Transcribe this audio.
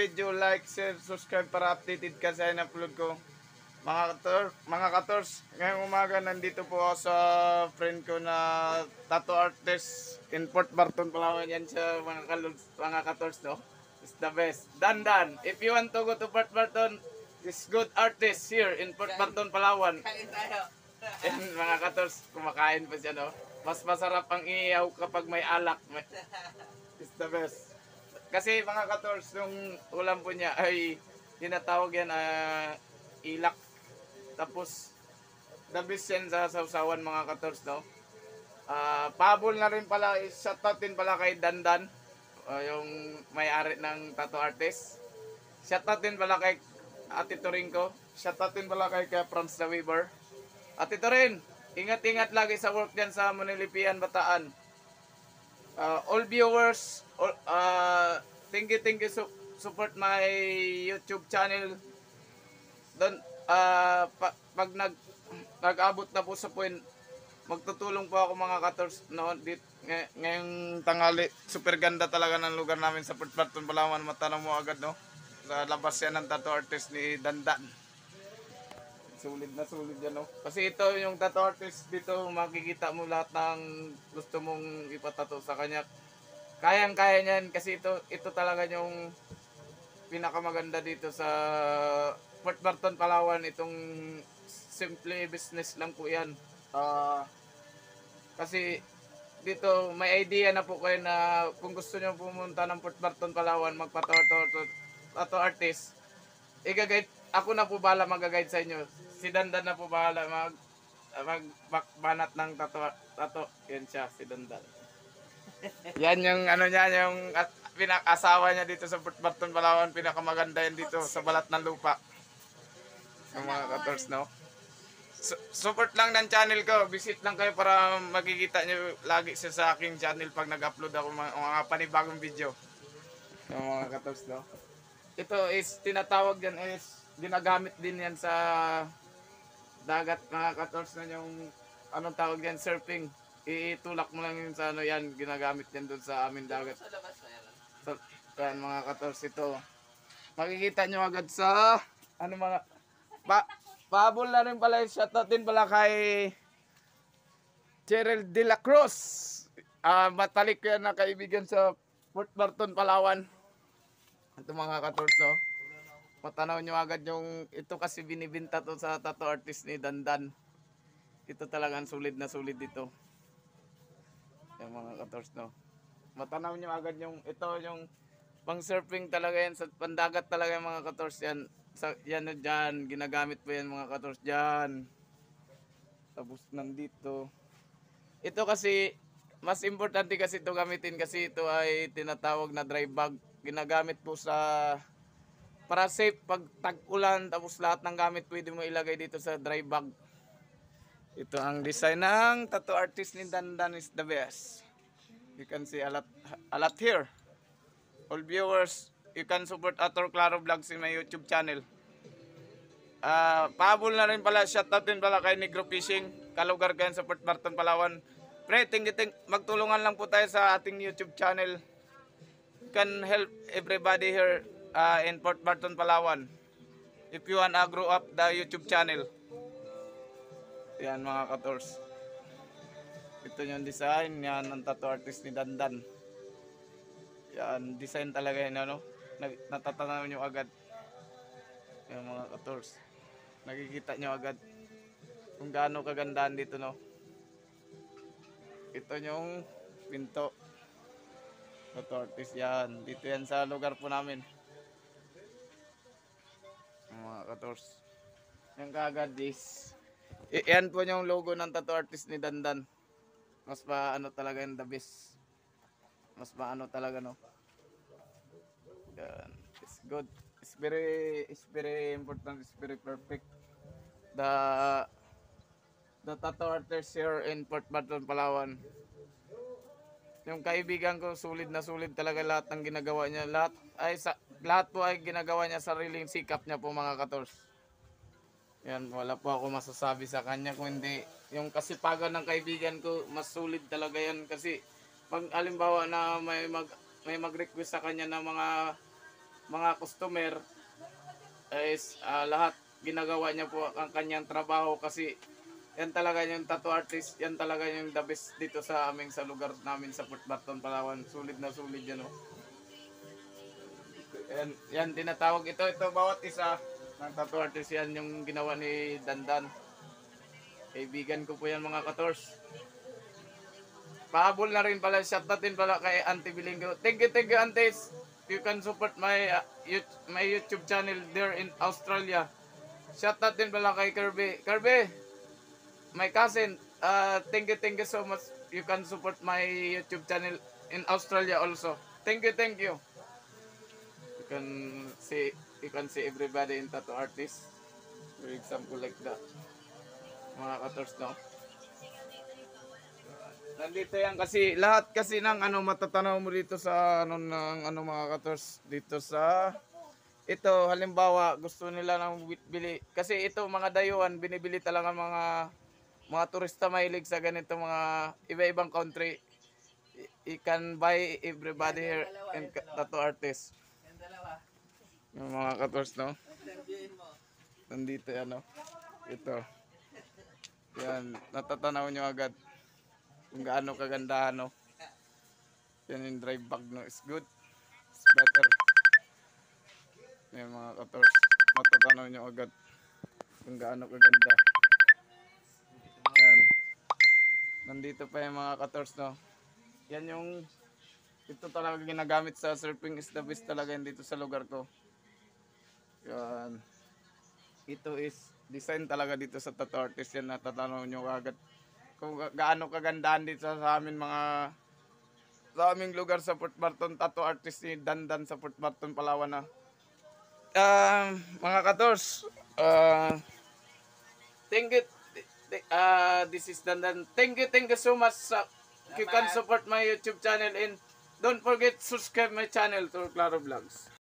video, like, share, subscribe para updated ka sa in-upload ko. Mga kators, ngayong umaga nandito po ako sa friend ko na tattoo artist in Port Barton, Palawan. Yan siya mga kators, no? It's the best. Dandan, if you want to go to Port Barton, this good artist here in Port Barton, Palawan. Kain tayo. Yan mga kators, kumakain pa siya, no? Mas masarap ang iyaw kapag may alak. It's the best. Kasi mga kators, yung ulam po niya ay tinatawag yan ilak. Tapos, the best yan sa sausawan mga kators, no? Pabol na rin pala, shoutout din pala kay Dandan, yung may-ari ng tattoo artist. Shoutout din pala kay Ate Torinko. Shoutout din pala kay Franz the Weaver. Ate Torin, ingat-ingat lagi sa work dyan sa Manilipian, Bataan. All viewers, thank you support my YouTube channel. Don pag nag-abot na po sa point, magtutulong po ako mga kators noon ngayong tanghali. Super ganda talaga ng lugar namin sa Port Barton, Palawan. Matanong mo agad, no? Sa labas yan ng tattoo artist ni Dandan. Sulit na sulit yan, no? Kasi ito yung tattoo artist dito, makikita mo lahat ng gusto mong ipatato sa kanya. Kayang-kaya niyan kasi ito talaga yung pinakamaganda dito sa Port Barton, Palawan. Itong simple business lang po yan. Kasi dito may idea na po kayo na kung gusto nyo pumunta ng Port Barton, Palawan, tattoo artist, i-guide, ako na po bahala mag-guide sa inyo. Si Dandan na po bahala magbanat ng tattoo. Yan siya, si Dandan. Yan yung ano niya, yung pinakasawa niya dito sa Port Barton, Palawan. Pinakamaganda yan dito sa balat ng lupa. Yung mga kators, no? Support lang ng channel ko. Visit lang kayo para makikita nyo lagi siya sa aking channel pag nag-upload ako mga panibagong video. Yung mga kators, no? Ito is, tinatawag yan is, ginagamit din yan sa dagat, mga kators, na yung, anong tawag yan, surfing. Itulak mo lang yun sa ano yan, ginagamit yan doon sa amin dagat. Sa labas na yan. So, yan mga kators, ito. Makikita nyo agad sa, ano mga, pabol na rin pala, shoutout din pala kay Cheryl De La Cruz. Matalik ko yan na kaibigan sa Port Barton, Palawan. Ito mga kators, no? Matanaw nyo agad yung, ito kasi binibinta to sa tattoo artist ni Dandan. Ito talagang sulit na sulit dito. Yung mga kators, no? Matanaw nyo agad yung, ito yung pang surfing talaga yan, sa pandagat talaga yung mga kators yan. Yan dyan, ginagamit po yan mga kators dyan. Tapos nandito. Ito kasi, mas importante kasi ito gamitin kasi ito ay tinatawag na dry bag. Ginagamit po sa, para safe pag tag-ulan, tapos lahat ng gamit pwede mo ilagay dito sa dry bag. Ito ang design ng tattoo artist ni Dandan is the best. You can see a lot here. All viewers, you can support Ator Claro Vlogs in my YouTube channel. Pahabol na rin pala, shoutout din pala kay Negro Fishing, kalugar ko yan sa Port Barton, Palawan. Pre, magtulungan lang po tayo sa ating YouTube channel. You can help everybody here in Port Barton, Palawan. If you wanna grow up the YouTube channel. Yan mga kators. Ito yung design, yan ang tattoo artist ni Dandan. Yan, design talaga yun, ano? Natatanaw nyo agad. Yan mga kators. Nakikita nyo agad kung gaano kagandaan dito, no? Ito yung pinto. Tattoo artist yan. Dito yan sa lugar po namin. Mga kators. Yung kagad is, yan po yung logo ng tattoo artist ni Dandan. Mas ano talaga yung the best. Mas maano talaga, no? Yan. It's good. It's very important. It's very perfect. The tattoo artist here in Port Barton, Palawan. Yung kaibigan ko, sulit na sulit talaga lahat ng ginagawa niya. Lahat po ay ginagawa niya, sariling sikap niya po mga kators. Yan, wala po ako masasabi sa kanya kung hindi yung kasipagan ng kaibigan ko, mas sulit talaga yan. Kasi pag halimbawa na may mag-request sa kanya ng mga mga customer is lahat ginagawa niya po ang kanyang trabaho kasi yan talaga yung tattoo artist, yan talaga yung the best dito sa aming sa lugar namin sa Port Barton, Palawan. Sulit na sulit yan, oh. Yan tinatawag ito bawat isa ng tattoo artist, yan yung ginawa ni Dandan. Kaibigan ko po yan mga kators. Pahabol na rin pala, shout out din pala kay Auntie Bilinggo. Thank you Aunties. You can support my my YouTube channel there in Australia. Shout out din pala kay Kirby. Kirby, my cousin, thank you so much. You can support my YouTube channel in Australia also. Thank you. You can see everybody in tattoo artist. For example like that. Mga kators, no? Nandito yan kasi lahat kasi ng ano matatanaw mo dito sa ano ng ano mga kators dito sa ito halimbawa gusto nila ng bili kasi ito mga dayuhan binibili talaga mga turista mahilig sa ganito mga iba-ibang country. You can buy everybody here in tattoo artist. Yung mga kators, no? Nandito yan, no? Ito. Yan, natatanaw nyo agad kung gaano kaganda, no? Yan yung drive bag, no? It's good. It's better. Yan mga kators, matatanaw nyo agad kung gaano kaganda. Yan. Nandito pa yung mga kators, no? Yan yung ito talaga ginagamit sa surfing is the best talaga dito sa lugar ko. Yan. Ito is design talaga dito sa tattoo artist, yan natatanaw nyo agad kung gaano kagandaan dito sa amin sa aming lugar sa Port Barton, tattoo artist ni Dandan sa Port Barton, Palawan na. Mga kators, thank you, this is Dandan. Thank you so much. You can support my YouTube channel and don't forget subscribe my channel to Claro Vlogs.